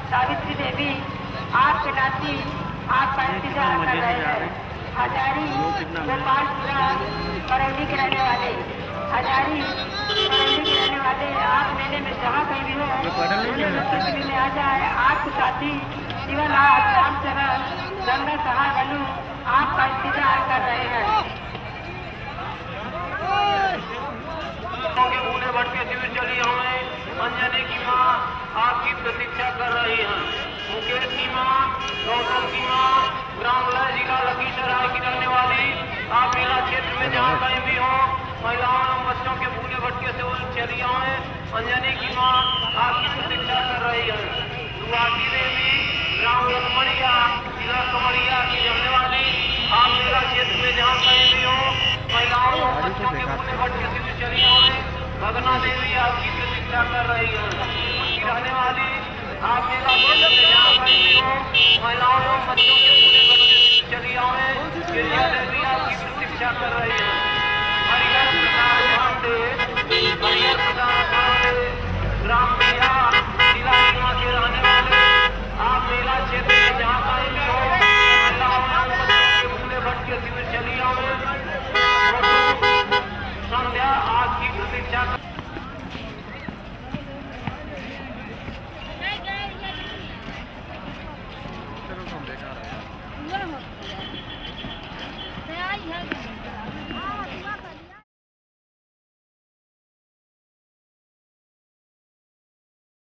सावित्री देवी आपके नाती आपका इंतजार कर रहे हैं। हजारी गोपालपुरा करौली के रहने वाले, हजारी करौली के रहने वाले, आप मेले में जहाँ कहीं भी हो में आ जाए। आपके साथी शिवलाल रामचरण गंगा सहाय बलू आपका इंतजार कर रहे हैं। भूले भटके शिविर चली हमें अंजनी की माँ आपकी प्रतीक्षा कर रही हैं। मुकेश की माँ, गौतम की माँ, ग्राम जिला लखीसराय की रहने वाली, आप मेला क्षेत्र में जहाँ कहीं भी हो, महिलाओं एवं बच्चों के भूले भटके से चली आए। अंजनी की माँ आपकी प्रतीक्षा कर रही है। दुआती देवी ग्राम लखमड़िया जिला कमड़िया की रहने वाली, आप मेला क्षेत्र में जहाँ कहीं भी हो, महिलाओं एवं बच्चों के भूले भटके से चली आए। भगना देवी आपकी प्रतीक्षा कर रही है। उनकी रहने वाली, आप मेला क्षेत्र में जहाँ कहीं भी हो, महिलाओं एवं बच्चों के भूले भटके से चली आए। गिरिजा देवी आपकी प्रतीक्षा कर रही है। हरिहर प्रसाद पांडे, हरिहर प्रसाद पांडे ग्राम बिया जिला रीवा के रहने वाले, आप मेला क्षेत्र में जहाँ कहीं भी हो, महिलाओं एवं बच्चों के भूले भटके शिविर चली आए। संध्या आपकी प्रतीक्षा चलो